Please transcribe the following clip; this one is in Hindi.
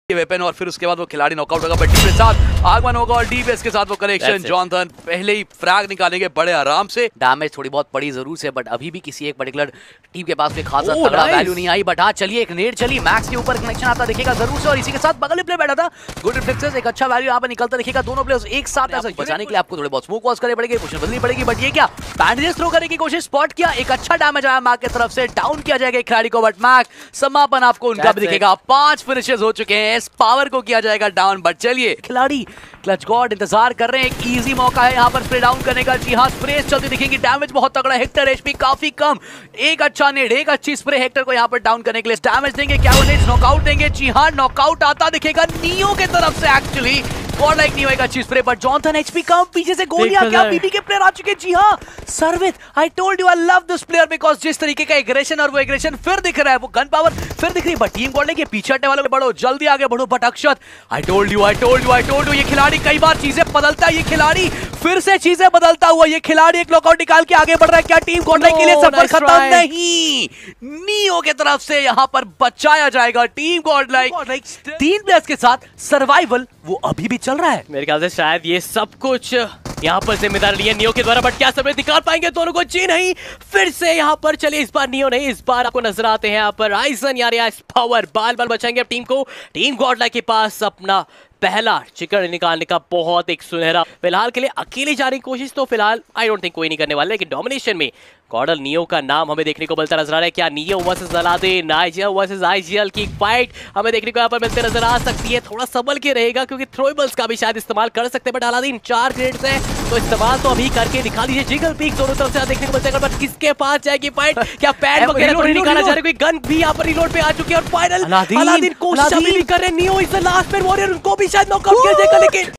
वेपन और फिर उसके बाद वो खिलाड़ी नॉकआउट होगा। बट के साथ आगमन होगा और डीबीएस के साथ वो कनेक्शन। जॉनथन पहले ही फ्रैग निकालेंगे बड़े आराम से। डैमेज थोड़ी बहुत पड़ी जरूर से, बट अभी भी किसी एक पर्टिकुलर टीम के पास में खासा तगड़ा वैल्यू नहीं आई। बट हाँ चलिए, एक नेड चली, मैक्स के ऊपर कनेक्शन आता दिखेगा जरूर से, और इसी के साथ बगल में प्ले बैठा था गुड रिफ्लेक्सेस। एक अच्छा वैल्यू यहाँ पर निकलता दिखेगा। दोनों प्लेयर्स एक साथ ऐसा बचाने के लिए आपको थोड़े बहुत स्मोक वॉश करने पड़ेंगे, पोजीशन बदलनी पड़ेगी। बट ये क्या बैंडेजेस थ्रो करने की कोशिश, स्पॉट किया, एक अच्छा डैमेज आया मैक की तरफ से, डाउन किया जाएगा खिलाड़ी को। बट मैक समापन आपको उनका भी दिखेगा। 5 फिनिशेस हो चुके हैं, इस पावर को किया जाएगा डाउन। बट चलिए, खिलाड़ी क्लच गॉड इंतजार कर रहे हैं, एक इजी मौका है यहाँ पर स्प्रे डाउन करने का। जी हाँ, स्प्रे चलती दिखेंगी, डैमेज बहुत तगड़ा, हेक्टर एचपी काफी कम। एक अच्छा नेड, एक अच्छी स्प्रे हेक्टर को यहाँ पर डाउन करने के लिए। डैमेज देंगे क्या वो नेड्स, नॉकआउट देंगे? जी हाँ, नॉकआउट आता दिखेगा नियो के तरफ से। एक्चुअली गॉड लाइक नियो एक अच्छी स्प्रे, बट जॉनथन एचपी कम, पीछे से गोलियां क्या बीबी के प्लेयर आ चुके हैं। जी हाँ, सर्वित, I told you I love this player because जिस तरीके का एग्रेशन, और वो एग्रेशन फिर दिख रहा है, वो गन पावर फिर दिख रही है। बट टीम गॉड लाइक पीछे हटने वाले बढ़ो, जल्दी आगे बढ़ो। But Akshat, I told you ये खिलाड़ी कई बार चीजें बदलता है। ये खिलाड़ी फिर से चीजें बदलता हुआ, ये खिलाड़ी एक लॉकआउट निकाल के आगे बढ़ रहा है। क्या टीम गॉड लाइक के लिए सफर खत्म नहीं? नियो के तरफ से यहाँ पर बचाया जाएगा टीम गॉड लाइक। 3 प्लेयर्स के साथ सर्वाइवल वो अभी भी चल रहा है। मेरे ख्याल से शायद ये सब कुछ यहाँ पर जिम्मेदारी ली है नियो के द्वारा। बट क्या सब निकाल पाएंगे दोनों को? जी नहीं, फिर से यहाँ पर चलिए, इस बार नियो नहीं, इस बार आपको नजर आते हैं यहाँ पर आइसन यार, पावर बाल बाल बचाएंगे अब टीम को। टीम गॉड लाइक के पास अपना पहला चिकन निकालने का बहुत एक सुनहरा, फिलहाल के लिए अकेले जाने की कोशिश तो फिलहाल आई डोंट थिंक कोई नहीं करने वाला, लेकिन डोमिनेशन में गॉडल नियो का नाम हमें देखने को मिलता नजर आ रहा है। क्या Neo versus Aladdin, IGL versus IGL की फाइट हमें देखने को यहाँ पर मिलते नजर आ सकती है। थोड़ा संभल के रहेगा क्योंकि थ्रोएबल्स का भी शायद इस्तेमाल कर सकते हैं। बट अलादीन 4 ग्रेड्स है तो इस्तेमाल तो अभी करके दिखा दीजिए। जिगल पीक दोनों तरफ से देखने को मिलता है, बट किसके पास जाएगी फाइट? क्या पैड वगैरह तो नहीं निकाला जा रहा है? कोई गन भी यहाँ पर रिलोड पे आ चुकी है और फाइनल अलादीन कोशिश अभी भी कर रहे हैं। Neo is the last man warrior, उनको भी शायद नॉकआउट किया जाएगा, लेकिन